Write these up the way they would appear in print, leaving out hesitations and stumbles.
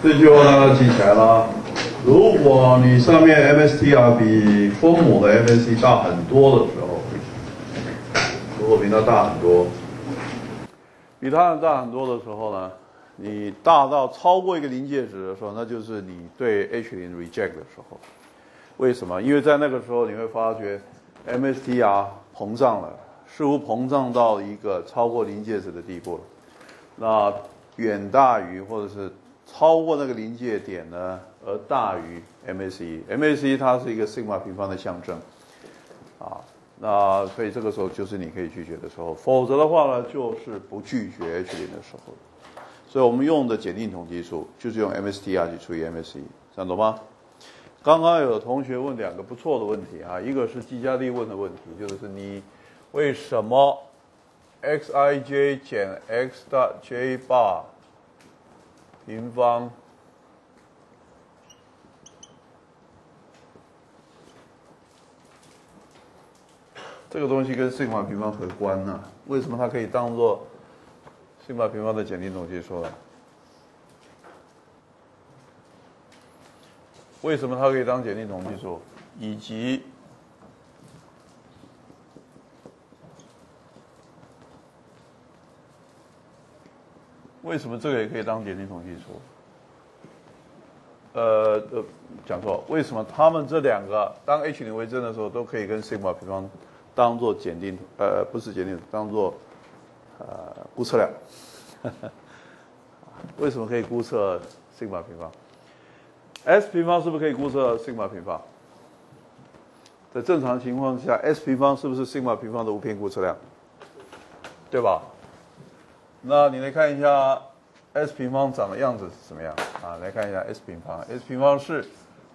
这句话大家记起来了。如果你上面 MSTR 比分母的 MSE 大很多的时候，如果比它大很多，比它大很多的时候呢，你大到超过一个临界值的时候，那就是你对 H0 reject 的时候。为什么？因为在那个时候你会发觉 MSTR 膨胀了，似乎膨胀到一个超过临界值的地步了。那远大于或者是超过那个临界点呢，而大于 MSE。MSE 它是一个 sigma 平方的象征，啊，那所以这个时候就是你可以拒绝的时候，否则的话呢，就是不拒绝 H0 的时候。所以我们用的检定统计数就是用 MSTR 去除以 MSE， 这样懂吗？刚刚有同学问两个不错的问题啊，一个是季嘉丽问的问题，就是你为什么 xij 减 x 大 j bar 平方这个东西跟 sigma 平方何关呢？为什么它可以当做 sigma 平方的检定统计数呢？为什么它可以当检定统计数？以及为什么这个也可以当检定统计数？讲错，为什么他们这两个当 H0 为真的时候，都可以跟 sigma 平方当做检定，不是检定，当做估测量？为什么可以估测 sigma 平方？S 平方是不是可以估测 sigma 平方？在正常情况下 ，S 平方是不是 sigma 平方的无偏估测量？对吧？那你来看一下 S 平方长的样子是怎么样啊？来看一下 S 平方。S 平方是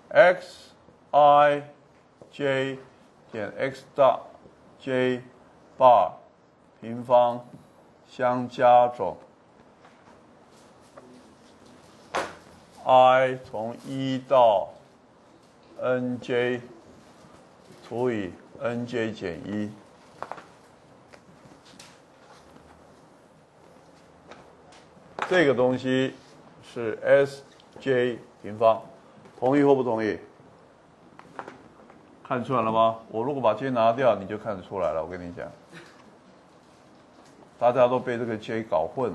xij 减 x 大 j bar 平方相加总。I 从1到 nj 除以 nj 减1，这个东西是 sj 平方，同意或不同意？看出来了吗？我如果把 j 拿掉，你就看得出来了。我跟你讲，大家都被这个 j 搞混。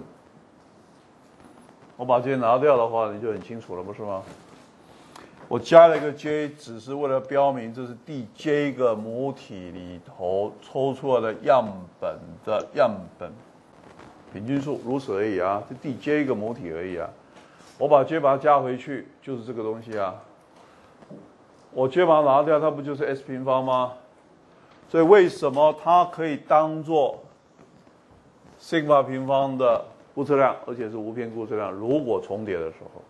我把 j 拿掉的话，你就很清楚了，不是吗？我加了一个 j， 只是为了标明这是第 j 个母体里头抽出来的样本的样本平均数，如此而已啊，这第 j 个母体而已啊。我把 j 把它加回去，就是这个东西啊。我 j 把它拿掉，它不就是 s 平方吗？所以为什么它可以当做 sigma 平方的估测量，而且是无偏估测量？如果重叠的时候，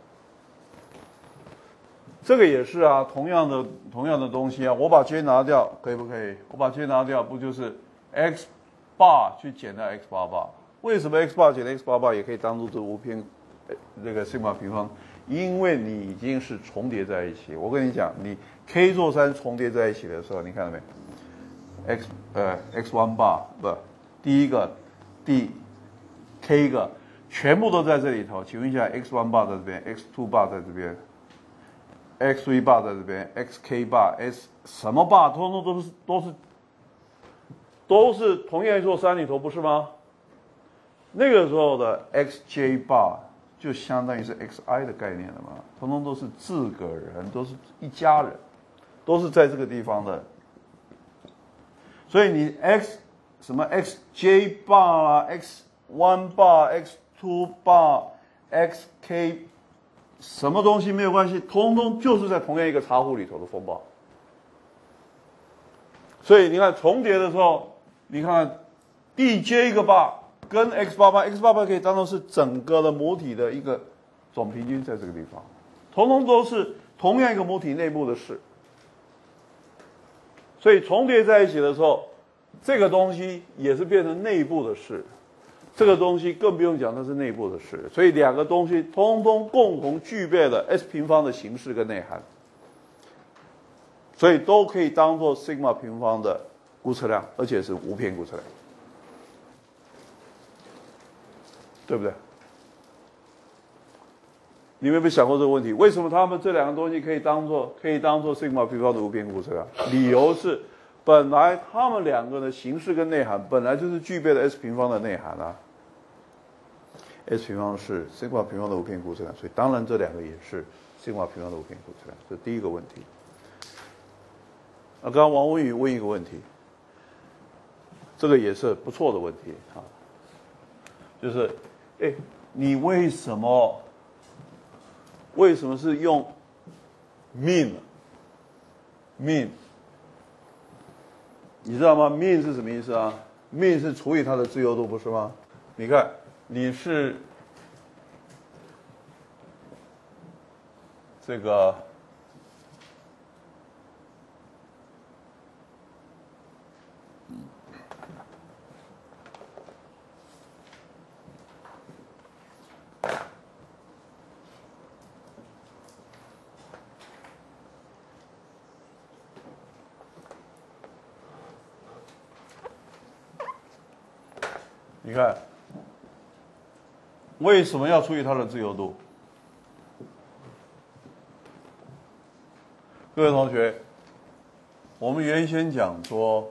这个也是啊，同样的东西啊。我把 j 拿掉，可以不可以？我把 j 拿掉，不就是 x bar 去减掉 x bar bar？为什么 x bar 减 x bar bar 也可以当做这无偏这个 sigma 平方？因为你已经是重叠在一起。我跟你讲，你 k 座3重叠在一起的时候，你看到没 ？x1 bar 不，第一个第 k 个全部都在这里头。请问一下 ，x1 bar 在这边 ，x2 bar 在这边 ，x3 bar 在这边 ，xk bar，s 什么 bar， 通通都是同样一座山里头，不是吗？那个时候的 xj bar 就相当于是 xi 的概念了嘛，通通都是自个人，都是一家人，都是在这个地方的。所以你 x 什么 xj bar 啦 ，x1 bar、x2 bar、xk 什么东西没有关系，通通就是在同样一个茶壶里头的风暴。所以你看重叠的时候，你看第 j 一个 bar 跟 x bar bar，x bar bar 可以当做是整个的母体的一个总平均，在这个地方，通通都是同样一个母体内部的事。所以重叠在一起的时候，这个东西也是变成内部的事，这个东西更不用讲，它是内部的事。所以两个东西通通共同具备了 S 平方的形式跟内涵，所以都可以当做 sigma 平方的估测量，而且是无偏估测量，对不对？ 你们有没有想过这个问题？为什么他们这两个东西可以当做西格玛平方的无边故车啊？理由是，本来他们两个的形式跟内涵本来就是具备了 S 平方的内涵啊。S 平方是西格玛平方的无边故车量，所以当然这两个也是西格玛平方的无边故车量，这是第一个问题。刚刚王文宇问一个问题，这个也是不错的问题啊，就是，你为什么是用 mean？ 你知道吗 ？mean 是什么意思啊 ？mean 是除以它的自由度，不是吗？你看，你是这个。你看，为什么要除以它的自由度？各位同学，我们原先讲说，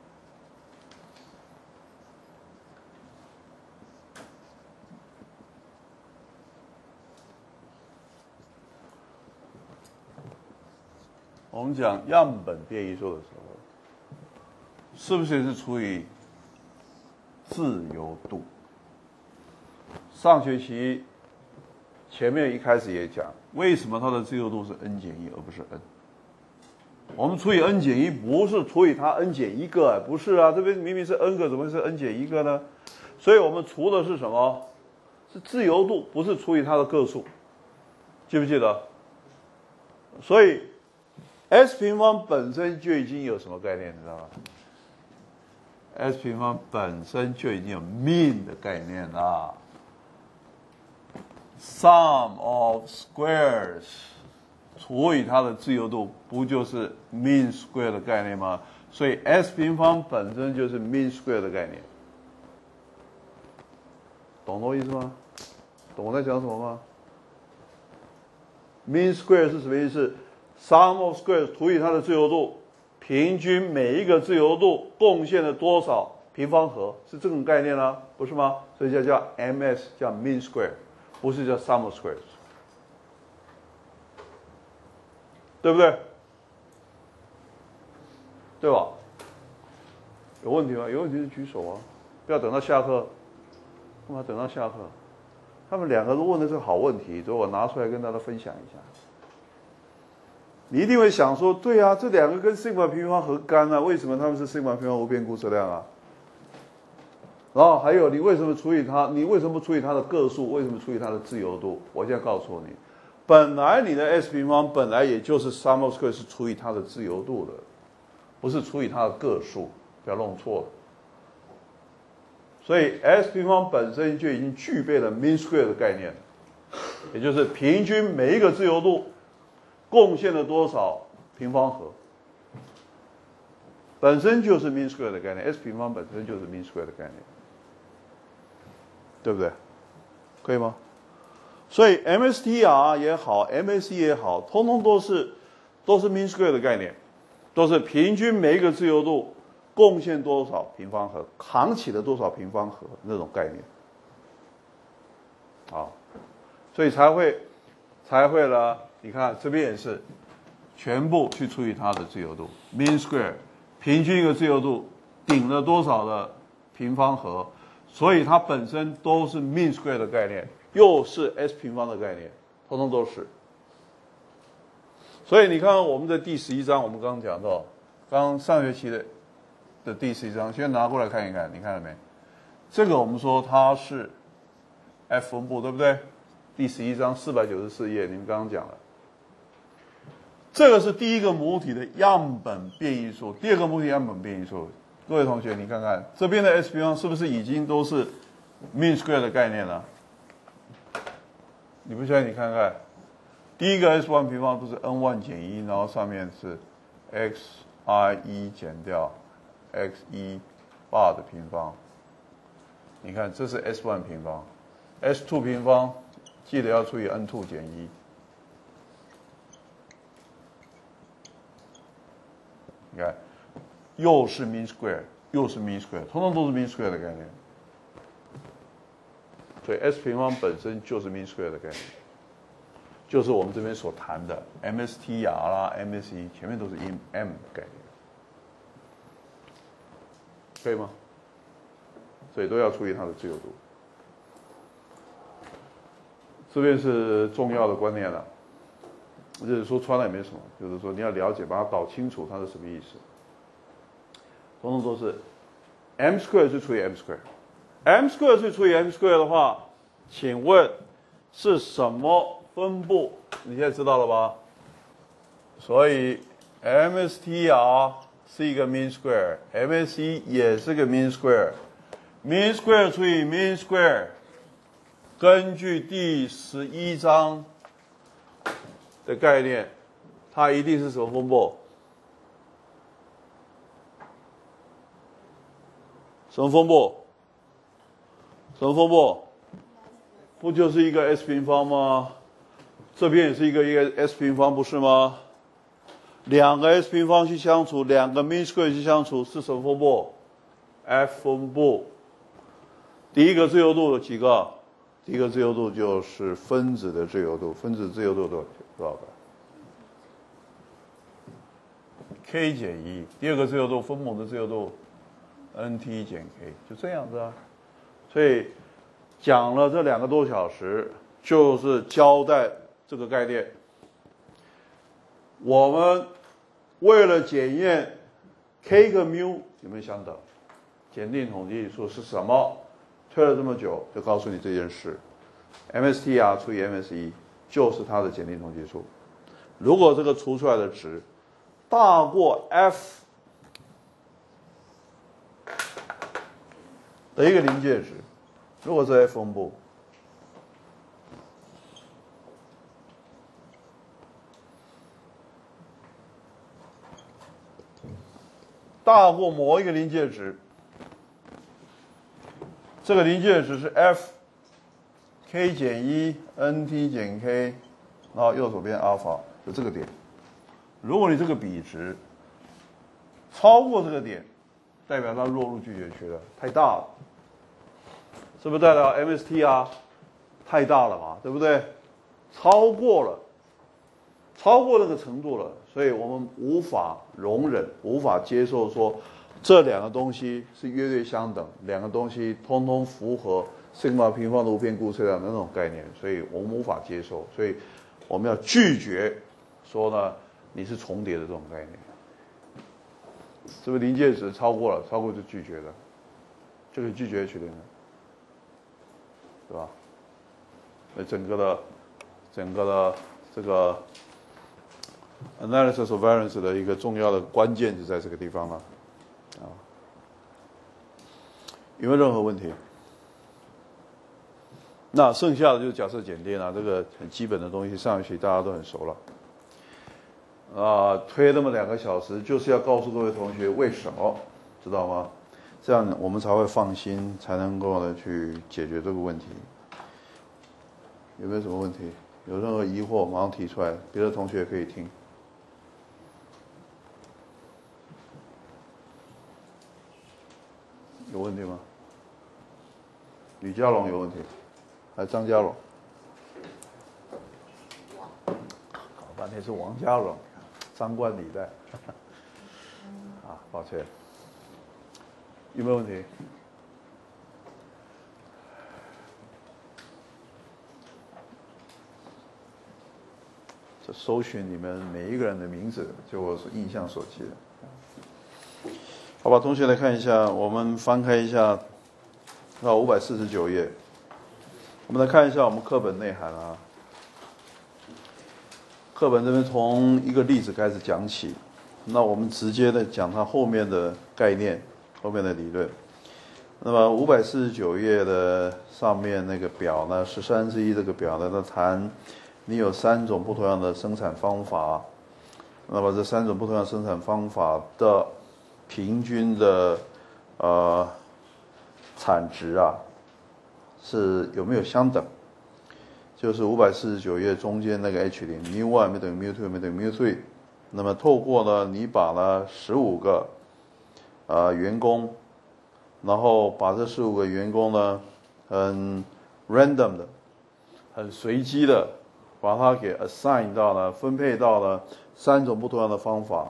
我们讲样本变异数的时候，是不是也是除以自由度？上学期前面一开始也讲，为什么它的自由度是 n 减1而不是 n？ 我们除以 n 减1不是除以它 n 减1个，不是啊，这边明明是 n 个，怎么会是 n 减1个呢？所以我们除的是什么？是自由度，不是除以它的个数，记不记得？所以 S 平方本身就已经有什么概念，你知道吗？S 平方本身就已经有 mean 的概念啦 ，sum of squares 除以它的自由度，不就是 mean square 的概念吗？所以 S 平方本身就是 mean square 的概念，懂我意思吗？懂我在讲什么吗 ？mean square 是什么意思 ？sum of squares 除以它的自由度。平均每一个自由度贡献了多少平方和，是这种概念啊，不是吗？所以叫 MS， 叫 mean square， 不是叫 sum of squares， 对不对？对吧？有问题吗？有问题就举手啊，不要等到下课，干嘛等到下课？他们两个都问的是好问题，所以我拿出来跟大家分享一下。你一定会想说，对啊，这两个跟西格玛平方何干啊？为什么他们是西格玛平方无边故车量啊？然后还有，你为什么除以它？你为什么不除以它的个数？为什么除以它的自由度？我现在告诉你，本来你的 S 平方本来也就是 sum of squares 是除以它的自由度的，不是除以它的个数，不要弄错了。所以 S 平方本身就已经具备了 mean square 的概念，也就是平均每一个自由度贡献了多少平方和，本身就是 mean square 的概念 ，S 平方本身就是 mean square 的概念，对不对？可以吗？所以 MSTR 也好 ，MSE 也好，通通都是 mean square 的概念，都是平均每一个自由度贡献多少平方和，扛起了多少平方和那种概念。好，所以才会了。你看这边也是，全部去除以它的自由度 ，mean square， 平均一个自由度顶了多少的平方和，所以它本身都是 mean square 的概念，又是 S 平方的概念，通通都是。所以你看我们的第11章，我们刚刚讲到，刚上学期的第11章，先拿过来看一看，你看了没？这个我们说它是 F 分布，对不对？第11章494页，你们刚刚讲了。这个是第一个母体的样本变异数，第二个母体样本变异数。各位同学，你看看这边的 S 平方是不是已经都是 mean square 的概念了？你不相信？你看看，第一个 S1 平方不是 n1 减1，然后上面是 xi1 减掉 x1 bar 的平方。你看，这是 S1 平方 ，S2 平方记得要除以 N2 减1。你看，又是 mean square， 又是 mean square， 通通都是 mean square 的概念。所以 S 平方本身就是 mean square 的概念，就是我们这边所谈的 MSTR 啦、MSE 前面都是 M 概念，可以吗？所以都要注意它的自由度。这边是重要的观念了，就是说穿了也没什么，就是说你要了解，把它搞清楚它是什么意思。通通都是 m square 是除以 m square，m square 是除以 m square 的话，请问是什么分布？你现在知道了吧？所以 MSTR 是一个 mean square，MSE 也是个 mean square，mean square 除以 mean square。根据第11章的概念，它一定是什么分布？什么分布？什么分布？不就是一个 S 平方吗？这边也是一个 S 平方，不是吗？两个 S 平方去相处，两个 mean square 去相处，是什么分布 ？F 分布。第一个自由度有几个？第一个自由度就是分子的自由度，分子自由度多少个 ？K 减1。第二个自由度，分母的自由度 NT 减 K， 就这样子啊。所以讲了这2个多小时，就是交代这个概念。我们为了检验 K 和 μ 有没有相等，检定统计数是什么？推了这么久，就告诉你这件事 ：MSTR 除以 MSE 就是它的检定统计数。如果这个除出来的值大过 F 的一个临界值，如果是 F 分布，大过某一个临界值。这个临界值是 f k 减1 nt 减 k， 然后右手边阿尔法就这个点。如果你这个比值超过这个点，代表它落入拒绝区了，太大了，是不是代表 MSTR 太大了嘛？对不对？超过那个程度了，所以我们无法容忍、无法接受说。这2个东西是约略相等，2个东西通通符合 sigma 平方的无边故测量的那种概念，所以我们无法接受，所以我们要拒绝说呢你是重叠的这种概念，是不是临界值超过了，超过就拒绝了，就可以拒绝 H 零了，对吧？那整个的这个 analysis of variance 的一个重要的关键就在这个地方了。有没有任何问题？那剩下的就是假设检定啊，这个很基本的东西，上一期大家都很熟了。推那么2个小时，就是要告诉各位同学为什么，知道吗？这样我们才会放心，才能够呢去解决这个问题。有没有什么问题？有任何疑惑，马上提出来，别的同学也可以听。有问题吗？吕家龙有问题，还是张家龙？搞半天是王家龙，张冠李戴。啊，抱歉。有没有问题？这搜寻你们每一个人的名字，就我是印象所及的。好吧，同学来看一下，我们翻开一下到549页，我们来看一下我们课本内涵啊。课本这边从一个例子开始讲起，那我们直接的讲它后面的概念、后面的理论。那么549页的上面那个表呢，13之1这个表呢，它谈你有3种不同样的生产方法，那么这3种不同样的生产方法的平均的产值啊，是有没有相等？ 就是549页中间那个 H0 ，mu1 等于 mu2 等于 mu3。那么透过呢，你把呢15个员工，然后把这15个员工呢，很 random 的、很随机的，把它给 assign 到了，分配到了3种不同样的方法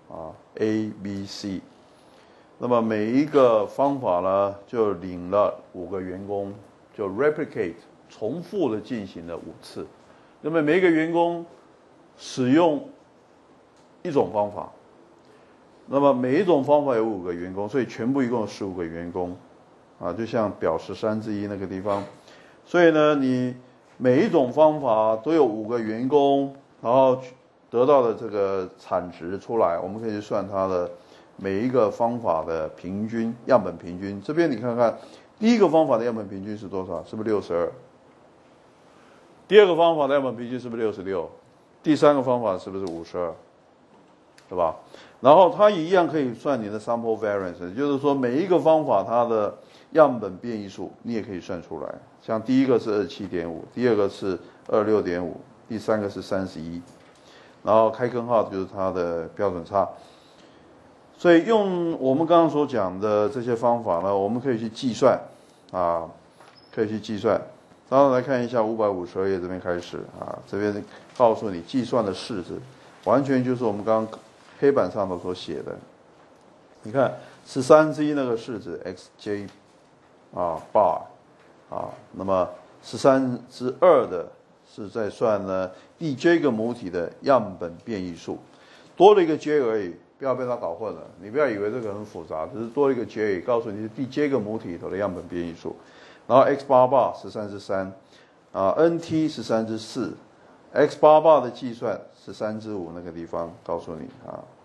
A、B、C。那么每一个方法呢，就领了5个员工，就 replicate 重复的进行了5次。那么每一个员工使用一种方法，那么每一种方法有5个员工，所以全部一共有15个员工，就像表13之1那个地方。所以呢，你每一种方法都有5个员工，然后得到的这个产值出来，我们可以去算它的每一个方法的平均样本平均。这边你看看，第一个方法的样本平均是多少？是不是62？第二个方法的样本平均是不是66？第三个方法是不是52？对吧？然后它一样可以算你的 sample variance， 就是说每一个方法它的样本变异数你也可以算出来。像第一个是27.5，第二个是26.5，第三个是31，然后开根号就是它的标准差。所以用我们刚刚所讲的这些方法呢，我们可以去计算可以去计算。然后来看一下552页这边开始这边告诉你计算的式子，完全就是我们刚刚黑板上头所写的。你看13之1那个式子 xj bar 那么13之2的是在算呢第 j 个母体的样本变异数，多了一个 j 而已，不要被它搞混了。你不要以为这个很复杂，只是多了一个 j， 告诉你是第 j 个母体里头的样本变异数。然后 x bar bar 13之3nt 13之4，x bar bar 的计算13之5那个地方告诉你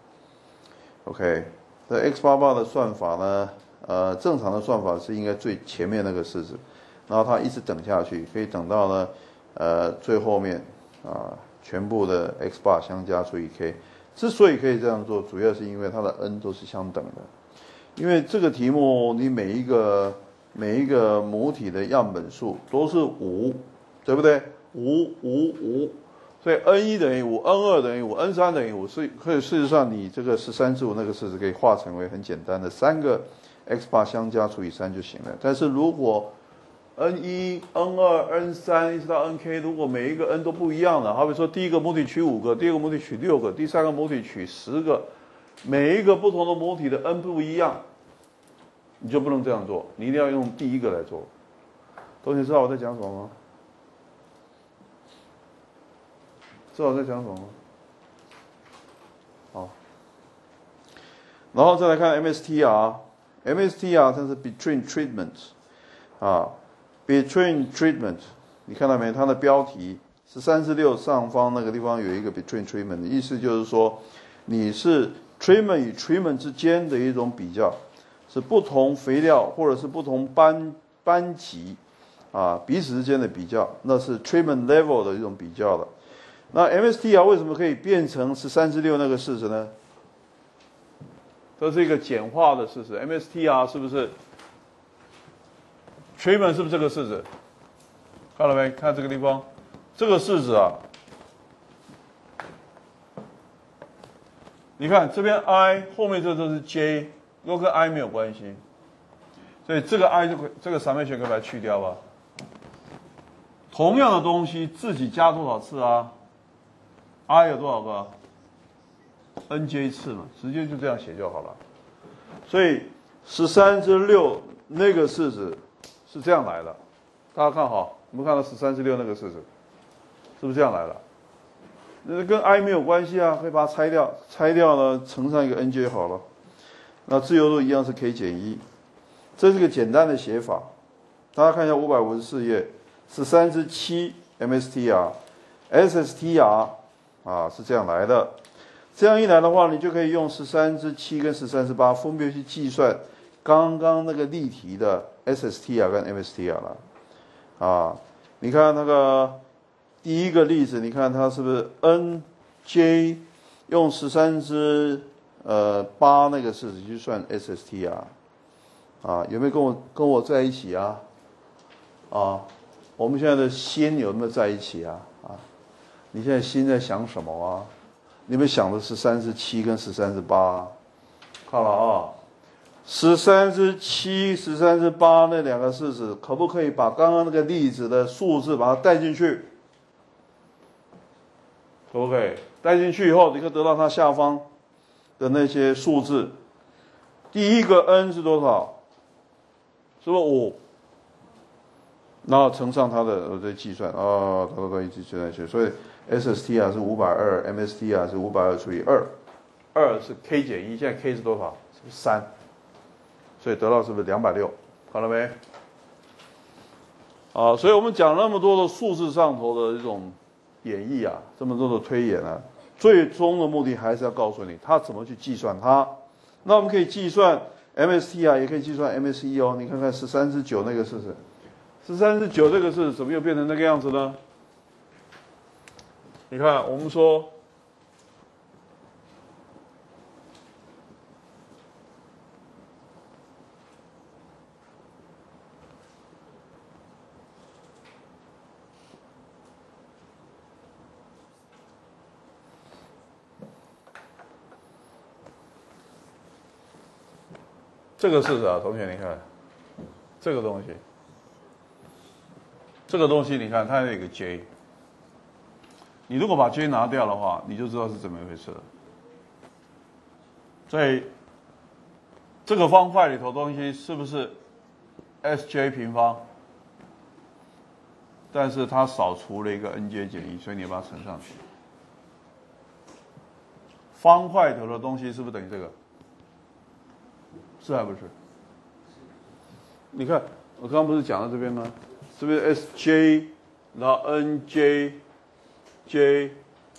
OK， 这 x bar bar 的算法呢，正常的算法是应该最前面那个式子，然后它一直等下去，可以等到呢最后面全部的 x bar 相加除以 k。之所以可以这样做，主要是因为它的 n 都是相等的。因为这个题目你每一个母体的样本数都是5，对不对？5，所以 n1等于5 ，n2等于5 ，n3等于5，所以事实上你这个13之5那个式子可以化成为很简单的3个 x bar 相加除以3就行了。但是如果 n1、n2、n3 一直到 nk， 如果每一个 n 都不一样的，好比说第一个母体取5个，第二个母体取6个，第三个母体取10个，每一个不同的母体的 n 不一样，你就不能这样做，你一定要用第一个来做。同学知道我在讲什么吗？知道我在讲什么吗？好，然后再来看 MSTR 它是 between treatment between treatment， 你看到没？它的标题13之6上方那个地方有一个 between treatment， 意思就是说你是 treatment 与 treatment 之间的一种比较，是不同肥料或者是不同班级彼此之间的比较，那是 treatment level 的一种比较的。那 MSTR 为什么可以变成13之6那个式子呢？这是一个简化的式子。MSTR 是不是 treatment 是不是这个式子？看到没？看这个地方，这个式子你看这边 I 后面这都是 J， 都跟 I 没有关系，所以这个 I 这个 summation 可以把它去掉吧。同样的东西自己加多少次？I 有多少个 ？NJ 次嘛，直接就这样写就好了。所以13之6那个式子是这样来的，大家看好，我们看到13之6那个式子，是不是这样来的？那跟 I 没有关系可以把它拆掉，拆掉呢乘上一个 NJ 好了。那自由度一样是 k 减1，这是个简单的写法。大家看一下554页，13之7 MSTR、SSTR 是这样来的。这样一来的话，你就可以用13之7跟13之8分别去计算刚刚那个例题的 SSTR 跟 MSTR 了。你看那个第一个例子，你看它是不是 NJ 用13之8那个式子去算 SSTR 有没有跟我在一起我们现在的心有没有在一起啊？你现在心在想什么啊？你们想的13是7跟13是8，看了啊，13是7，13是8，那两个式子可不可以把刚刚那个例子的数字把它带进去？可不可以？带进去以后，你可以得到它下方的那些数字。第一个 n 是多少？是不是5？然后乘上它的我再计算啊，它一直计算下去，所以 SSTR 是520，MSTR 是520除以2，2是 k 减1，现在 k 是多少？是3，所以得到是不是260？好了没？啊，所以我们讲那么多的数字上头的这种演绎啊，这么多的推演啊，最终的目的还是要告诉你它怎么去计算它。那我们可以计算 MSTR， 也可以计算 MSE 哦。你看看13是9那个式子。13是9，这个是怎么又变成那个样子呢？你看，我们说，这个是啥？同学，你看，这个东西。这个东西你看，它有一个 j， 你如果把 j 拿掉的话，你就知道是怎么一回事了。在这个方块里头东西是不是 sj 平方？但是它少除了一个 nj 减1，所以你把它乘上去。方块头的东西是不是等于这个？是还不是？你看，我刚刚不是讲到这边吗？是不是 Sj， 然后 Nj，J，J，J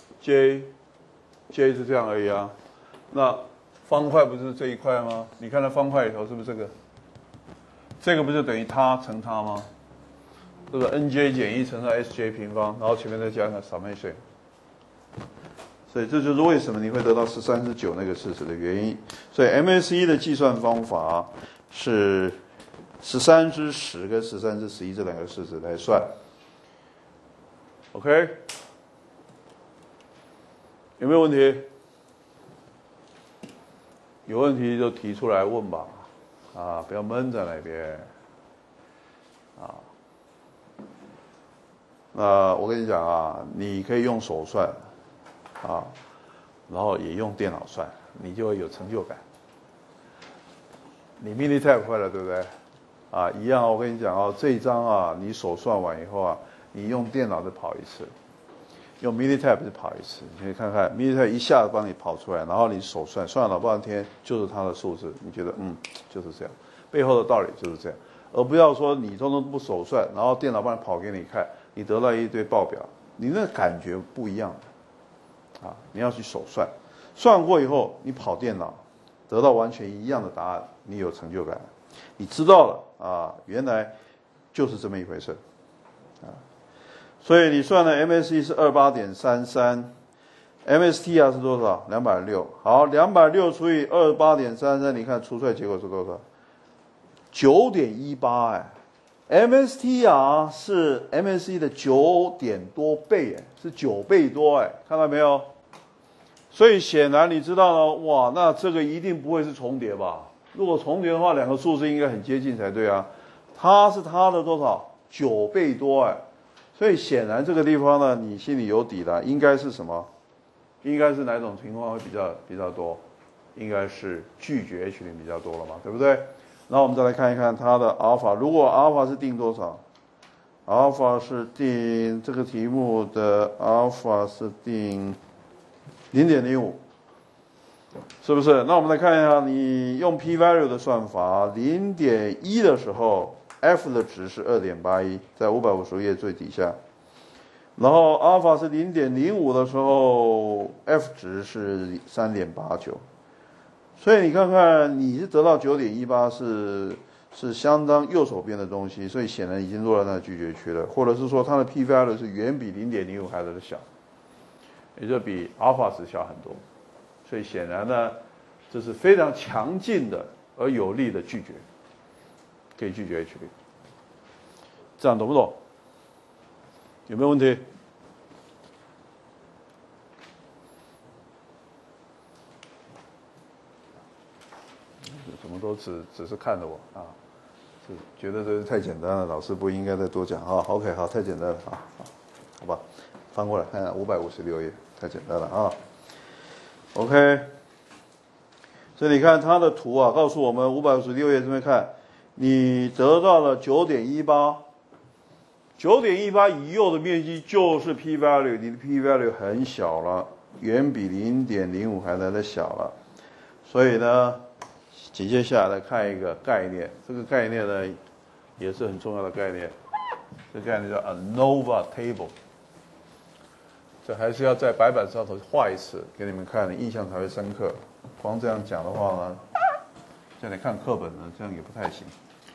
是这样而已啊？那方块不是这一块吗？你看它方块里头是不是这个？这个不就等于它乘它吗？这个 Nj 减1乘上 Sj 平方，然后前面再加上 summation。所以这就是为什么你会得到13是9那个式子的原因。所以 MSE 的计算方法是13之10跟13之11这两个式子来算 ，OK？ 有没有问题？有问题就提出来问吧，啊，不要闷在那边，啊。那我跟你讲啊，你可以用手算，啊，然后也用电脑算，你就会有成就感。你 Minitab 快了，对不对？啊，一样我跟你讲哦，这一张啊，你手算完以后啊，你用电脑再跑一次，用 Minitab 再跑一次，你可以看看 Minitab 一下子帮你跑出来，然后你手算了老半天，就是它的数字，你觉得就是这样，背后的道理就是这样，而不要说你通通不手算，然后电脑帮你跑给你看，你得到一堆报表，你那感觉不一样的，啊，你要去手算，算过以后你跑电脑，得到完全一样的答案，你有成就感。你知道了啊，原来就是这么一回事，啊，所以你算的 MSE 是28.33，MSTR 是多少？260。好，260除以28.33，你看除出来结果是多少？9.18哎 ，MSTR 是 MSE 的9点多倍哎，是9倍多哎，看到没有？所以显然你知道了，哇，那这个一定不会是重叠吧？如果重叠的话，两个数字应该很接近才对啊。它是它的多少？9倍多哎，所以显然这个地方呢，你心里有底了，应该是什么？应该是哪种情况会比较多？应该是拒绝 H 0比较多了嘛，对不对？然后我们再来看一看它的阿尔法，如果阿尔法是定多少？阿尔法是定这个题目的阿尔法是定0.05。是不是？那我们来看一下，你用 p-value 的算法，0.1的时候 ，f 的值是2.81，在550页最底下。然后阿尔法是0.05的时候 ，f 值是3.89。所以你看看，你是得到9.18是相当右手边的东西，所以显然已经落在那拒绝区了，或者是说它的 p-value 是远比0.05还来的小，也就比阿尔法值小很多。所以显然呢，这是非常强劲的而有力的拒绝，可以拒绝 H 0，这样懂不懂？ 有没有问题？怎么都只是看着我啊？是觉得这是太简单了，老师不应该再多讲啊。OK， 好，太简单了啊，好吧，翻过来看看556页，太简单了啊。OK， 所以你看它的图啊，告诉我们556页这边看，你得到了9.18。9.18以右的面积就是 p value， 你的 p value 很小了，远比 0.05 还来得小了。所以呢，紧接下来看一个概念，这个概念呢也是很重要的概念，这个概念叫 ANOVA table。这还是要在白板上头画一次给你们看，印象才会深刻。光这样讲的话呢，叫你看课本呢，这样也不太行。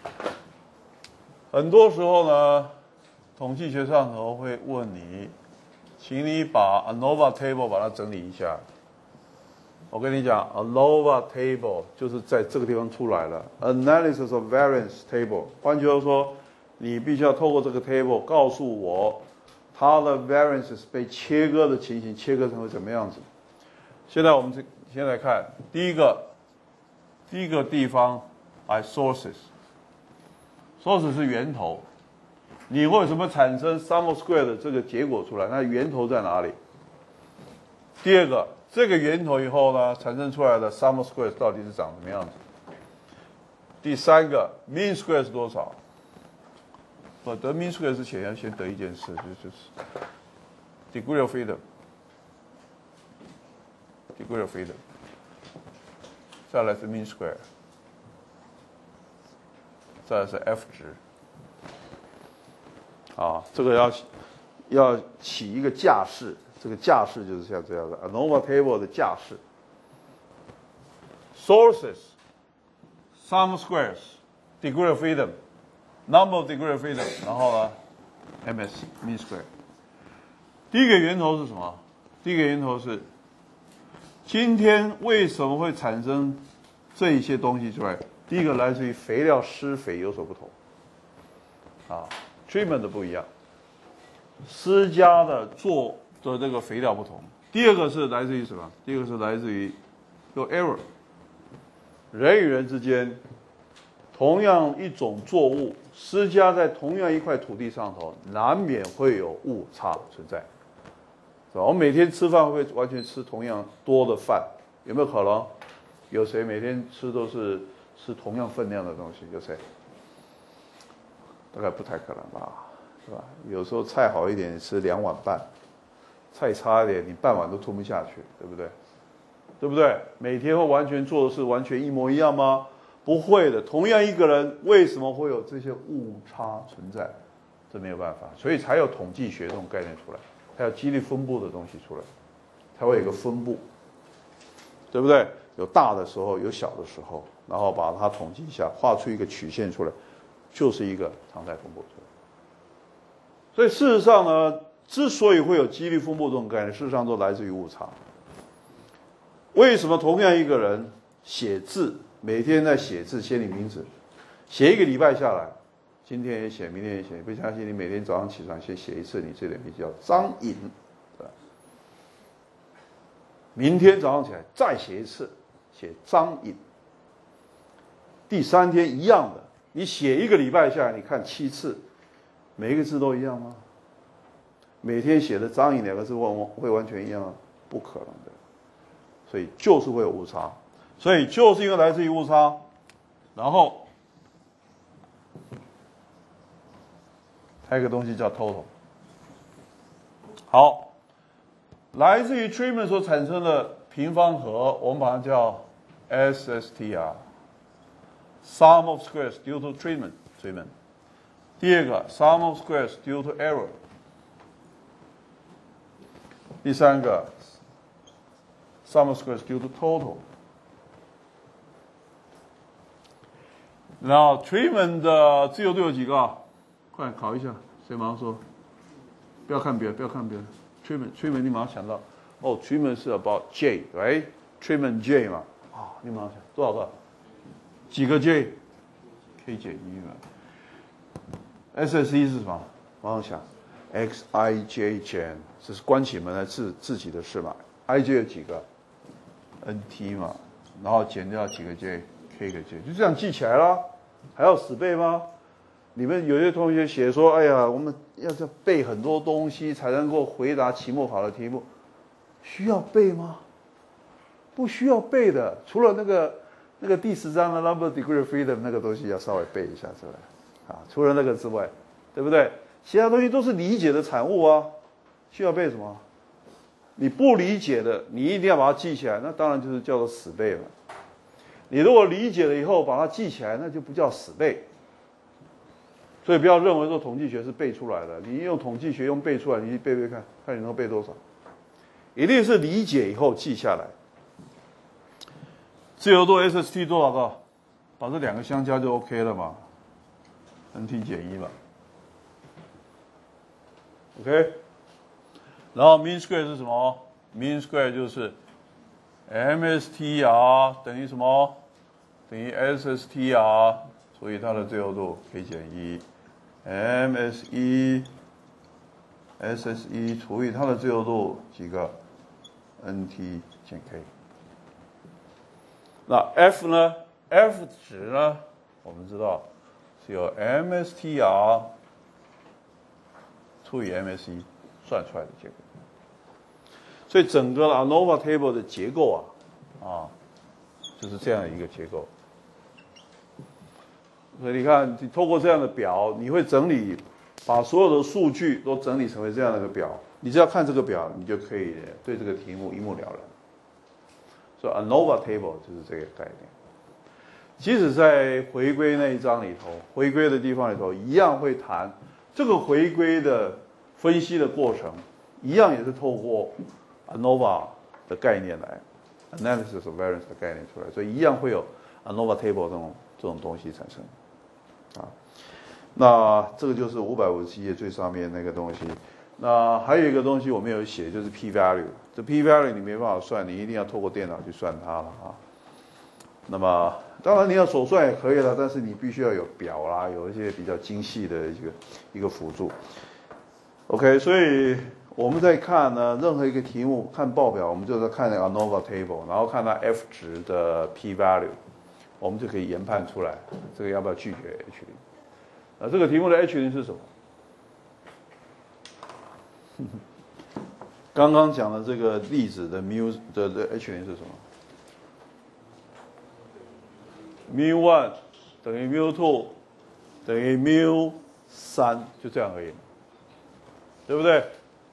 很多时候呢，统计学上头会问你，请你把 ANOVA table 把它整理一下。我跟你讲 ，ANOVA table 就是在这个地方出来了 ，Analysis of Variance table。换句话说，你必须要透过这个 table 告诉我它的 variances 被切割的情形，切割成为怎么样子。现在我们先来看第一个地方来 sources。sources 是源头，你为什么产生 sum of square 的这个结果出来？那源头在哪里？第二个，这个源头以后呢，产生出来的 sum of square 到底是长什么样子？第三个 mean square 是多少？得 mean square 之前要先得一件事，就是 degree of freedom。degree of freedom， 再来是 mean square， 再来是 F 值。啊，这个要起一个架势，这个架势就是像这样的 ANOVA table 的架势。sources、sum of squares、degree of freedom、number of degree of freedom， 然后呢 ，ms mean square。第一个源头是什么？第一个源头是今天为什么会产生这一些东西出来？第一个来自于肥料施肥有所不同，啊 ，treatment 的不一样，施加的做的这个肥料不同。第二个是来自于什么？第二个是来自于有 error， 人与人之间，同样一种作物施加在同样一块土地上头，难免会有误差存在。我们每天吃饭会不会完全吃同样多的饭？有没有可能？有谁每天都是吃同样分量的东西？有谁？大概不太可能吧，是吧？有时候菜好一点，吃2碗半；菜差一点，你半碗都吞不下去，对不对？对不对？每天会完全做的事完全一模一样吗？不会的。同样一个人，为什么会有这些误差存在？这没有办法，所以才有统计学这种概念出来。还有几率分布的东西出来，它会有一个分布，对不对？有大的时候，有小的时候，然后把它统计一下，画出一个曲线出来，就是一个常态分布出来。所以事实上呢，之所以会有几率分布这种概念，事实上都来自于误差。为什么同样一个人写字，每天在写字，写你名字，写1个礼拜下来，今天也写，明天也写，不相信你每天早上起床先写一次你这点名字叫张颖，对吧？明天早上起来再写一次，写张颖。第3天一样的，你写1个礼拜下来，你看7次，每一个字都一样吗？每天写的张颖2个字会完全一样吗？不可能的，所以就是会有误差，所以就是因为来自于误差，然后还有一个东西叫 total。好，来自于 treatment 所产生的平方和，我们把它叫 SSTR。Sum of squares due to treatment。第二个 sum of squares due to error。第三个 sum of squares due to total。然后 treatment 的自由度有几个？快考一下，谁马上说？不要看别人，不要看别人。treatment 你马上想到，哦 treatment 是 about J，right？treatment J 嘛，啊，你马上想多少个？几个 J？K 减1嘛。SSE 是什么？马上想 xij 减，这是关起门来自己的事嘛 ？ij 有几个 ？nt 嘛，然后减掉几个 j，k 个 j， 就这样记起来了，还要死背吗？你们有些同学写说，哎呀，我们要背很多东西才能够回答期末考的题目，需要背吗？不需要背的，除了那个第10章的 number degree of freedom 那个东西要稍微背一下之外，啊，除了那个之外，对不对？其他东西都是理解的产物啊，需要背什么？你不理解的，你一定要把它记起来，那当然就是叫做死背了。你如果理解了以后把它记起来，那就不叫死背。所以不要认为说统计学是背出来的，你用统计学用背出来，你去背背看，看你能背多少。一定是理解以后记下来。自由度 SST 多少个？把这两个相加就 OK 了嘛 ，NT 减1嘛 ，OK。然后 mean square 是什么 ？mean square 就是 MSTR 等于什么？等于 SSTR 除以它的自由度 k 减1。SSE 除以它的自由度几个 NT 减 K。那 F 呢 ？F 值呢？我们知道是由 MSTR 除以 MSE 算出来的结果。所以整个 ANOVA table 的结构就是这样的一个结构。所以你看，你透过这样的表，你会整理，把所有的数据都整理成为这样的一个表。你只要看这个表，你就可以对这个题目一目了然。所以 ANOVA table 就是这个概念。即使在回归那一章里头，回归的地方里头，一样会谈这个回归的分析的过程，一样也是透过 ANOVA 的概念来 ，analysis of variance 的概念出来，所以一样会有 ANOVA table 这种东西产生。那这个就是557页最上面那个东西。那还有一个东西我没有写，就是 p value。这 p value 你没办法算，你一定要透过电脑去算它了啊。那么当然你要手算也可以了，但是你必须要有表啦，有一些比较精细的一个辅助。OK， 所以我们在看呢任何一个题目看报表，我们就在看那个 ANOVA table， 然后看它 F 值的 p value， 我们就可以研判出来这个要不要拒绝 H0。那这个题目的 H0是什么？刚刚讲的这个例子的 mu 的 H0是什么 ？mu1 等于 mu2 等于 mu3，就这样而已，对不对？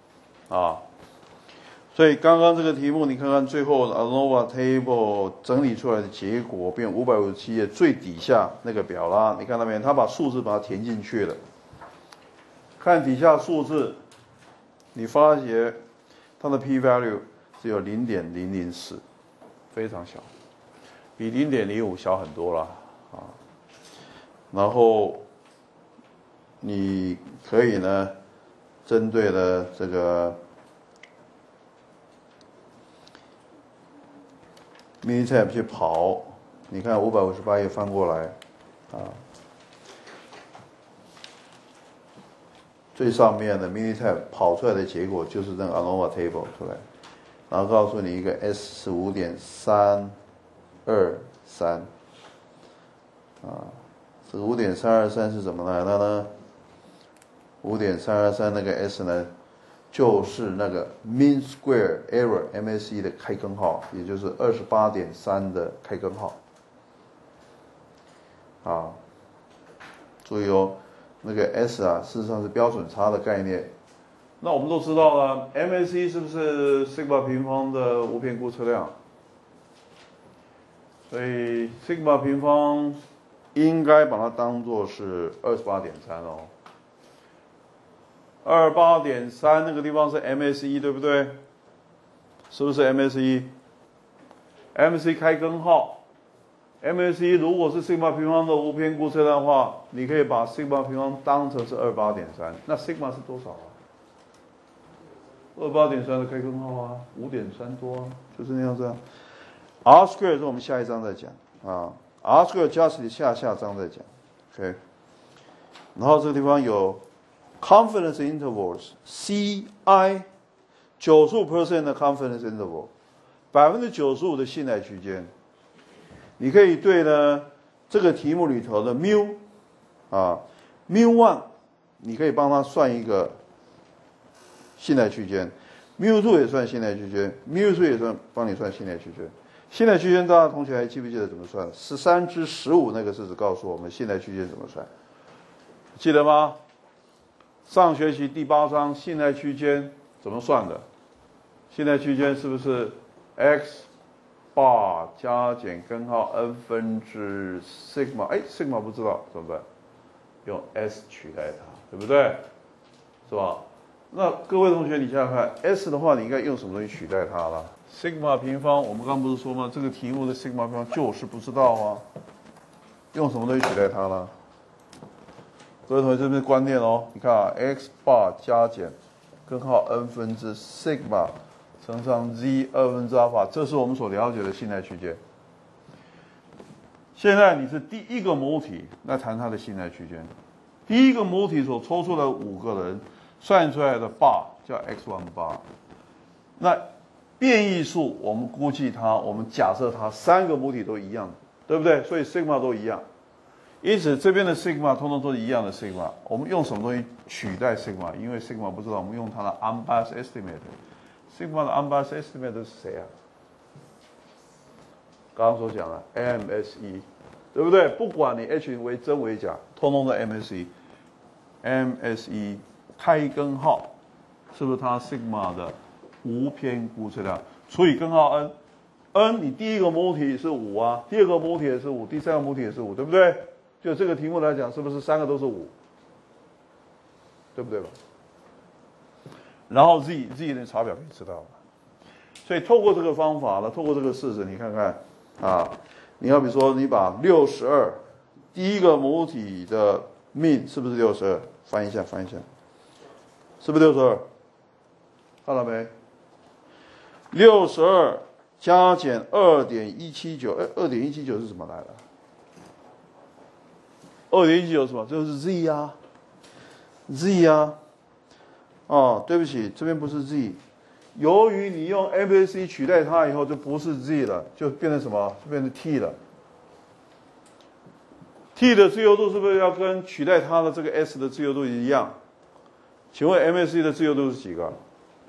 所以刚刚这个题目，你看看最后 ANOVA table 整理出来的结果，变557页最底下那个表啦，你看到没？他把数字把它填进去了。看底下数字，你发觉它的 p value 只有 0.004， 非常小，比 0.05 小很多啦然后你可以呢，针对了这个Minitab 去跑，你看558页翻过来，最上面的 Minitab 跑出来的结果就是这个 ANOVA table 出来，然后告诉你一个 S 是 5.323，这个 5.323 是怎么来的呢？ 5.323 那个 S 呢，就是那个 mean square error MSE 的开根号，也就是 28.3 的开根号。注意哦，那个 S 事实上是标准差的概念。那我们都知道了 ，MSE 是不是 sigma 平方的无偏估测量？所以 sigma 平方应该把它当作是 28.3 哦。28.3 那个地方是 MSE 对不对？是不是 MSE？MSE 开根号 ，MSE 如果是 sigma 平方的无偏估测量的话，你可以把 sigma 平方当成是 28.3， 那 sigma 是多少28.3 的开根号5.3多就是那样子R square 是我们下一章再讲R square just 下章再讲 ，OK。然后这个地方有 confidence intervals，CI 95% 的 confidence interval，95%的信赖区间。你可以对呢这个题目里头的 mu 啊 mu1， 你可以帮他算一个信赖区间 ，mu2 也算信赖区间 ，mu3 也算帮你算信赖区间。信赖区间，大家同学还记不记得怎么算？13/15那个式子告诉我们信赖区间怎么算，记得吗？上学期第8章信赖区间怎么算的？信赖区间是不是 x bar 加减根号 n 分之 sigma？ 哎 ，sigma 不知道怎么办？用 s 取代它，对不对？是吧？那各位同学，你想想看 ，s 的话，你应该用什么东西取代它了 ？sigma 平方，我们刚不是说吗？这个题目的 sigma 平方就是不知道啊，用什么东西取代它了？各位同学，这边观念哦，你看啊 ，x bar 加减根号 n 分之 sigma 乘上 z 2分之阿尔法，这是我们所了解的信赖区间。现在你是第一个母体，那谈它的信赖区间。第一个母体所抽出来5个人。算出来的 bar 叫 x1 bar， 那变异数我们估计它，我们假设它3个母体都一样，对不对？所以 sigma 都一样，因此这边的 sigma 通通都是一样的 sigma。我们用什么东西取代 sigma？ 因为 sigma 不知道，我们用它的 unbiased estimate。sigma 的 unbiased estimate 是谁啊？刚刚所讲的 MSE， 对不对？不管你 H 为真为假，通通的 MSE。MSE 开根号是不是它 sigma 的无偏估测量除以根号 n？n 你第一个母体是5啊，第二个母体也是5，第三个母体也是5，对不对？就这个题目来讲，是不是3个都是5？对不对吧？然后 z 的查表可以知道了。所以透过这个方法呢，透过这个式子，你看看啊，你要比如说你把62第一个母体的 mean 是不是62？翻一下。是不是62？看到没？62加减 2.179， 哎 ，2.179 是怎么来的 ？2.179 是什么？就是 z 啊 ，z 啊。哦，对不起，这边不是 z。由于你用 MSE 取代它以后，就不是 z 了，就变成什么？就变成 t 了。t 的自由度是不是要跟取代它的这个 s 的自由度一样？请问 MSE 的自由度是几个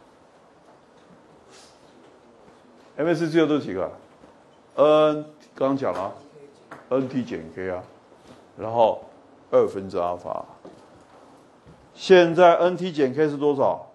？MSE 自由度是几个 ？n 刚刚讲了 ，nt 减 k 啊，然后2分之阿尔法。现在 nt 减 k 是多少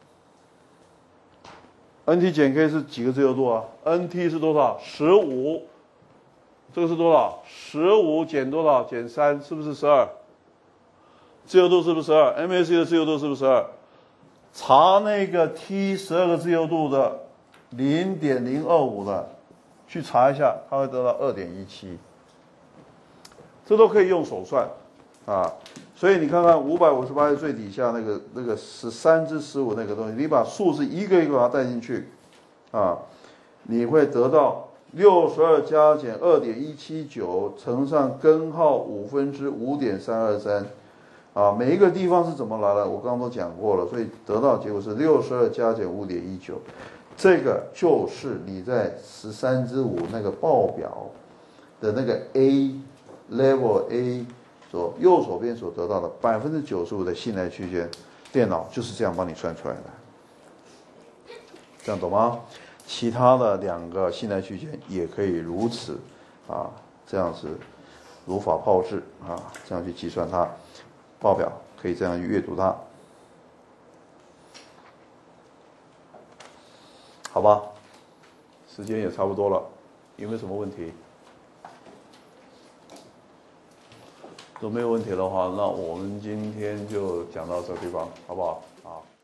？nt 减 k 是几个自由度啊 ？nt 是多少？15。这个是多少？15减多少？减3，是不是12？自由度是不是12 ？MSE 的自由度是不是12？查那个 T 12个自由度的 0.025 的，去查一下，它会得到 2.17。这都可以用手算啊。所以你看看558最底下那个13/15那个东西，你把数字一个一个把它带进去啊，你会得到62加减 2.179 乘上根号5分之 5.323。啊，每一个地方是怎么来的？我刚刚都讲过了，所以得到的结果是62加减 5.19， 这个就是你在13/5那个报表的那个 A level A 右手边所得到的95%的信赖区间，电脑就是这样帮你算出来的，这样懂吗？其他的2个信赖区间也可以如此啊，这样子如法炮制啊，这样去计算它。报表可以这样阅读它，好吧？时间也差不多了，有没有什么问题？如果没有问题的话，那我们今天就讲到这个地方，好不好？好。